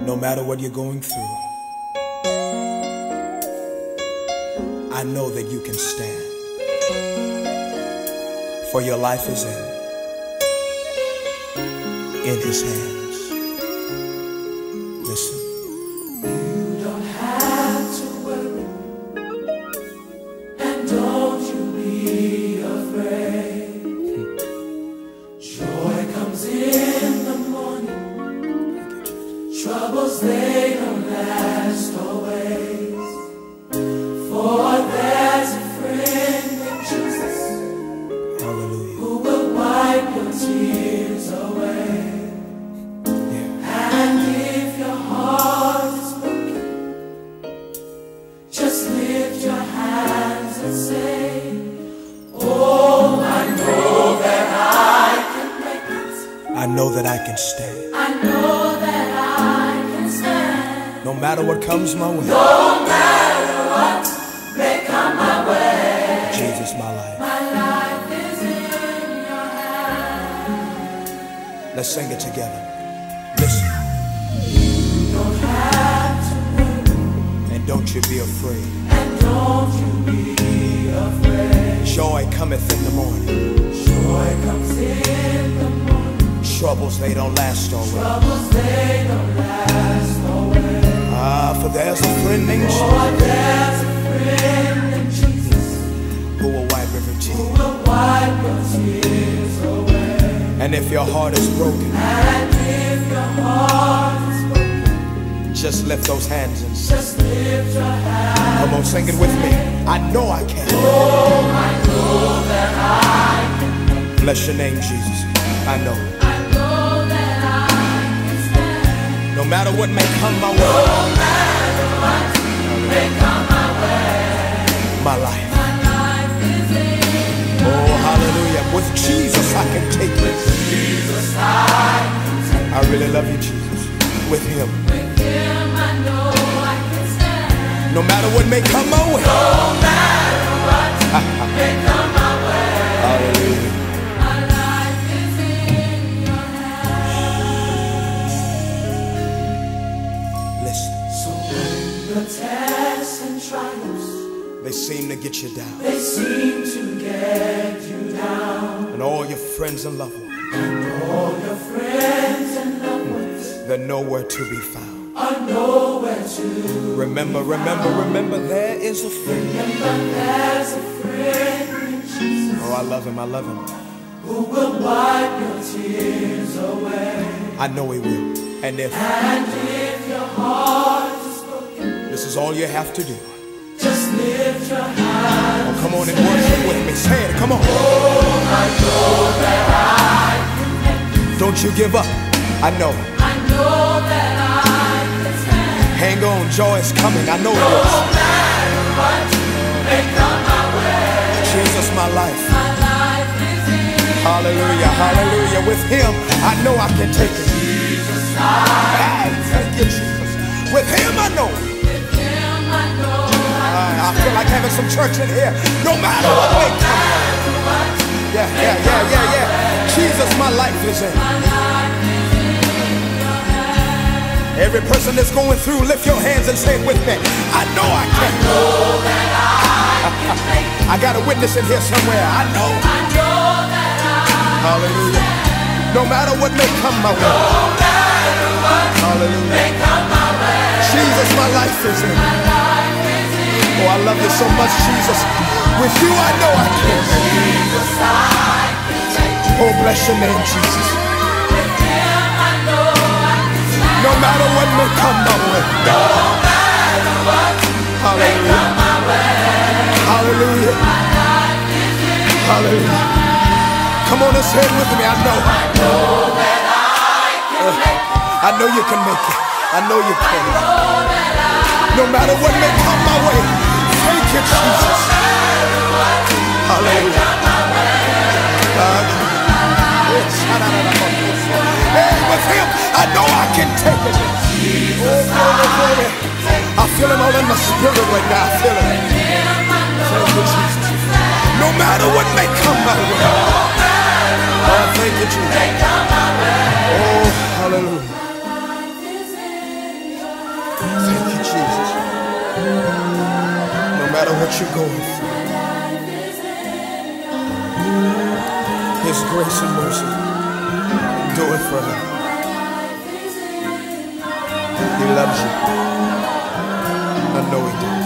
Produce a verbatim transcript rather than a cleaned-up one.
No matter what you're going through, I know that you can stand. For your life is in, in His hands. Listen. You don't have to worry, and don't you be afraid. Joy comes in the morning. Troubles, they don't last always. For there's a friend in Jesus, Hallelujah, who will wipe your tears away. yeah. And if your heart is broken, just lift your hands and say, oh, I know that I can make it. I know that I can stand. I know that I can stand. No matter what comes my way, No matter what may come my way, Jesus, my life. my life is in your hands. Let's sing it together. Listen. You don't have to worry, And don't you be afraid. and don't you be afraid. Joy cometh in the morning. Joy comes in the morning. Troubles, they don't last always. Troubles, they don't last always. Ah, for there's a friend named For Jesus there's a friend in Jesus, who will wipe every who tear. will wipe your tears away. And if your heart is broken, And if your heart is broken, just lift those hands and sing. just lift your hands. Come on, sing it with me. I know I can. Oh, I know that I can. Bless your name, Jesus. I know. I know that I can stand. No matter what may come my way, No matter what may come my way, my life. my life is in Oh, hallelujah. With Jesus, I can take this. Jesus. I can take. I really love you, Jesus. With Him. With Him, I know I can stand. No matter what may come my way. No matter what may come my way, Hallelujah. my life is in your hands. Listen. So when the tests and trials, They seem to get you down. they seem to get you down, And all your friends and loved ones, all your friends and loved ones they're nowhere to be found. are nowhere to Remember, remember, remember, there is a friend. remember. There's a friend in Jesus, Oh, I love Him, I love Him. who will wipe your tears away. I know He will. And if And if your heart is broken, this is all you have to do, just lift your hands. oh, come on and worship with me. Say it, come on. Oh, I know that I can make it. Don't you give up. I know. I know that I can stand. Hang on, joy is coming. I know it No is. matter what may come my way, Jesus, my life. my life is in Hallelujah, hallelujah. With Him, I know I can take it. Jesus. I Hey, thank you, Jesus. With Him, I know. with Him, I know I I, I feel like having some church in here. No matter what may come. matter what Yeah, yeah, yeah, yeah, yeah. Jesus, my life is in. my life is in your hands. Every person that's going through, lift your hands and say it with me. I know I can. Know that I can make it. I got a witness in here somewhere. I know. I know that I Hallelujah. No matter what may come my way. no matter what Hallelujah. may come my way, Jesus, my life is in. my life is in Oh, I love you so much, Jesus. With you, I know I can. Jesus. I can take it. Oh, bless your name, Jesus. With Him, I know I can stand. No matter what may come my way. No matter what may Hallelujah. come my way, Hallelujah. my life is in. Hallelujah. Come on and say it with me. I know. I know that I can make it. I know you can make it. I know you can. Know that I No matter what may come my way. Thank you, Jesus. Hallelujah. Uh, Hey, with Him, I know I can take it. Oh, glory, glory. I feel Him all in my spirit right now. I feel it. Thank you, Jesus. No matter what may come my way. Oh, thank you, Jesus. Oh, hallelujah. My life is in what you're going through. His grace and mercy endureth forever. He loves you. I know he does.